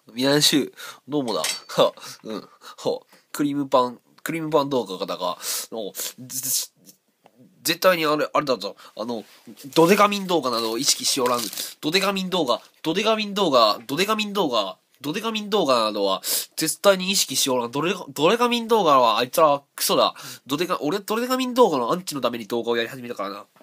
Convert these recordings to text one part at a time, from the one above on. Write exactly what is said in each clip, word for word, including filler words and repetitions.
みなしゅう、どうもだ。は、うん、は、クリームパン、クリームパン動画だが、の、絶対にあれ、あれだぞ。あの、ドデカミン動画などを意識しおらぬ。ドデカミン動画、ドデカミン動画、ドデカミン動画、ドデカミン動画などは絶対に意識しおらん。ドレ、ドデカミン動画はあいつらクソだ。ドデカ、俺、ドデカミン動画のアンチのために動画をやり始めたからな。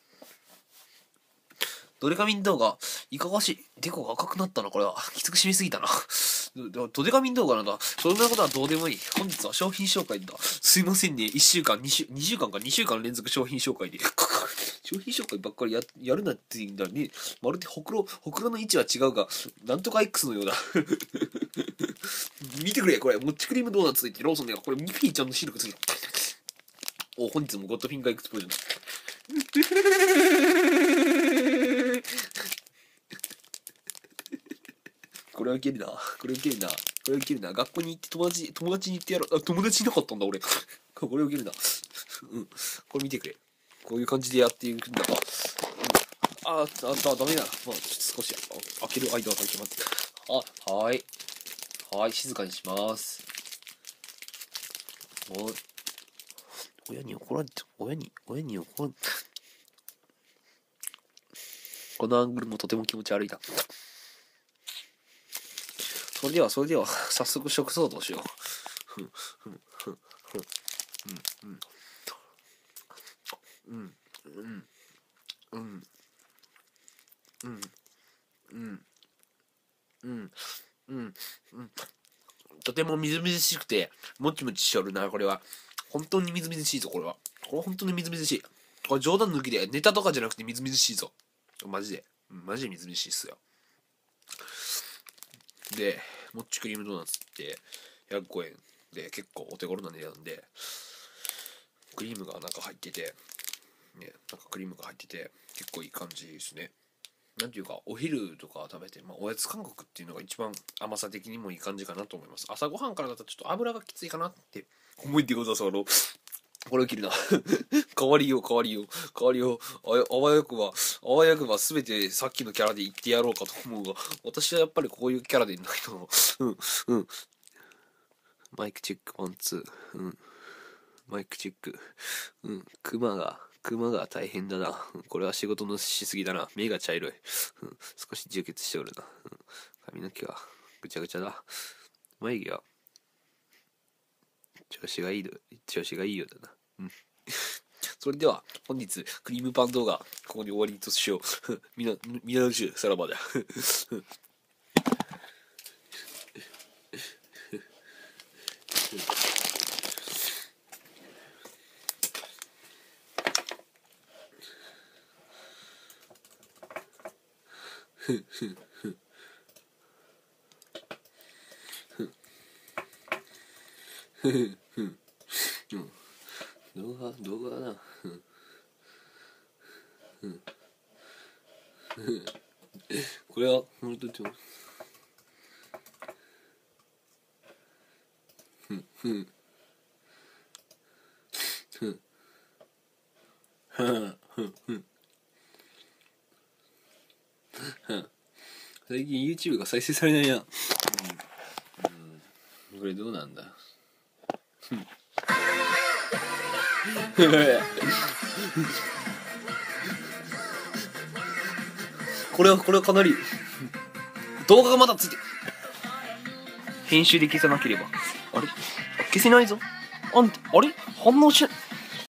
ドデカミン動画、いかがしい。デコが赤くなったな、これは。きつく締めすぎたな。ドデカミン動画なんだ。そんなことはどうでもいい。本日は商品紹介だ。すいませんね。いっしゅうかん、に週、に週間か、に週間連続商品紹介で。商品紹介ばっかりややるなって言うんだね。まるでほくろ、ほくろの位置は違うが、なんとか X のようだ。見てくれ、これ。モッチクリームドーナツついてローソンでは、これミッフィーちゃんのシルクついてお、本日もゴッドフィンガーエクスプロージョン。これはいけるな。これはいけるな。これはいけるな。学校に行って友達、友達に行ってやろう。あ、友達いなかったんだ、俺。これはいけるな。うん。これ見てくれ。こういう感じでやっていくんだが。あ、あ、あ、ダメだ。まあ、ちょっと少し開ける間は開けます。あ、はい。はい、静かにします。おい。親に怒られて、親に、親に怒られて。このアングルもとても気持ち悪いな。それでは、それでは、早速食相当しよう。ふん、ふん、ふん、ふん、うん、うん、うん、うん、うん、うん、うん、うん、うん。とてもみずみずしくて、もちもちしおるな、これは。本当にみずみずしいぞ、これは。これ本当にみずみずしい。これ冗談抜きで、ネタとかじゃなくてみずみずしいぞ。マジで。マジでみずみずしいっすよ。で、モッチクリームドーナツってひゃくごえんで結構お手頃な値段で、クリームが中入ってて、ね、なんかクリームが入ってて結構いい感じですね。なんていうか、お昼とか食べて、まあ、おやつ感覚っていうのが一番甘さ的にもいい感じかなと思います。朝ごはんからだとちょっと油がきついかなって思いてください。これを切るな。変わりよう、変わりよう、変わりよう。あ、あわよくば、あわよくばすべてさっきのキャラで言ってやろうかと思うが、私はやっぱりこういうキャラでいないと。うん、うん。マイクチェック、ワン、ツー。うん。マイクチェック。うん。クマが、クマが大変だな。これは仕事のしすぎだな。目が茶色い。うん、少し充血しておるな。うん、髪の毛はぐちゃぐちゃだ。眉毛は調子がいい、調子がいいようだな。うん。それでは、本日、クリームパン動画、ここに終わりとしよう。みな、みなじゅう、さらばだ。動画、動画だな。これは、ほんとちょ、ふん、ふん、ふん、ふん、ふん、最近 YouTube が再生されないな。うん。うん、これどうなんだ。これは、これはかなり、動画がまだついて、編集で消さなければ。あれ消せないぞ。あんた、あれ反応しない。